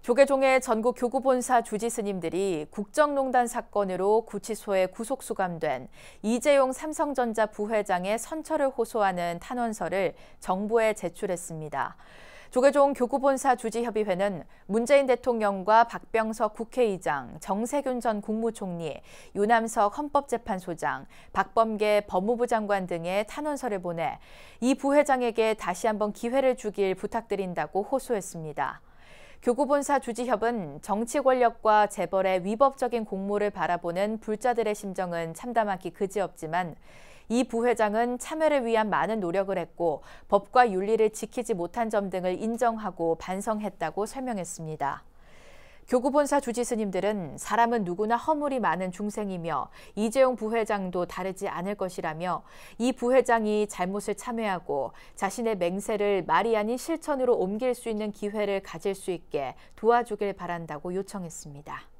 조계종의 전국 교구본사 주지 스님들이 국정농단 사건으로 구치소에 구속 수감된 이재용 삼성전자 부회장의 선처를 호소하는 탄원서를 정부에 제출했습니다. 조계종 교구본사 주지협의회는 문재인 대통령과 박병석 국회의장, 정세균 전 국무총리, 유남석 헌법재판소장, 박범계 법무부 장관 등의 탄원서를 보내 이 부회장에게 다시 한번 기회를 주길 부탁드린다고 호소했습니다. 교구본사 주지협은 정치 권력과 재벌의 위법적인 공모를 바라보는 불자들의 심정은 참담하기 그지없지만 이 부회장은 참여를 위한 많은 노력을 했고 법과 윤리를 지키지 못한 점 등을 인정하고 반성했다고 설명했습니다. 교구본사 주지 스님들은 사람은 누구나 허물이 많은 중생이며 이재용 부회장도 다르지 않을 것이라며 이 부회장이 잘못을 참회하고 자신의 맹세를 말이 아닌 실천으로 옮길 수 있는 기회를 가질 수 있게 도와주길 바란다고 요청했습니다.